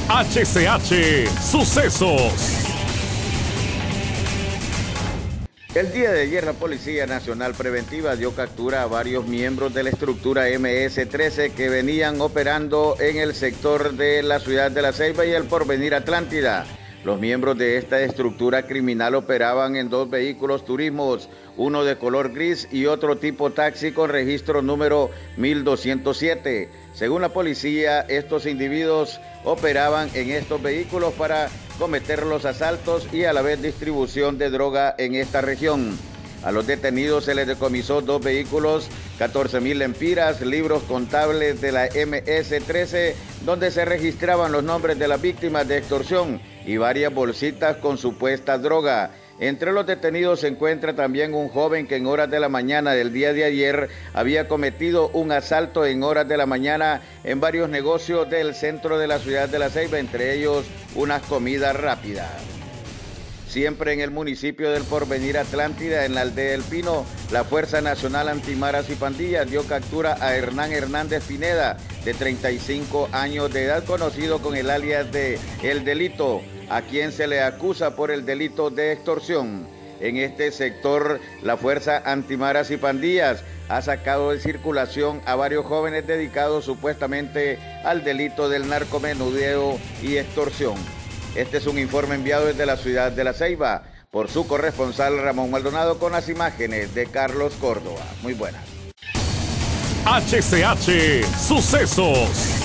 HCH Sucesos. El día de ayer la Policía Nacional Preventiva dio captura a varios miembros de la estructura MS-13 que venían operando en el sector de la ciudad de La Ceiba y el Porvenir Atlántida. Los miembros de esta estructura criminal operaban en 2 vehículos turismos, uno de color gris y otro tipo taxi con registro número 1207. Según la policía, estos individuos operaban en estos vehículos para cometer los asaltos y a la vez distribución de droga en esta región. A los detenidos se les decomisó 2 vehículos, 14,000 lempiras, libros contables de la MS-13, donde se registraban los nombres de las víctimas de extorsión y varias bolsitas con supuesta droga. Entre los detenidos se encuentra también un joven que en horas de la mañana del día de ayer había cometido un asalto en horas de la mañana en varios negocios del centro de la ciudad de La Ceiba, entre ellos unas comidas rápidas. Siempre en el municipio del Porvenir Atlántida, en la aldea El Pino, la Fuerza Nacional Antimaras y Pandillas dio captura a Hernán Hernández Pineda, de 35 años de edad, conocido con el alias de El Delito, a quien se le acusa por el delito de extorsión. En este sector, la Fuerza Antimaras y Pandillas ha sacado de circulación a varios jóvenes dedicados supuestamente al delito del narcomenudeo y extorsión. Este es un informe enviado desde la ciudad de La Ceiba por su corresponsal Ramón Maldonado con las imágenes de Carlos Córdoba. Muy buenas. HCH Sucesos.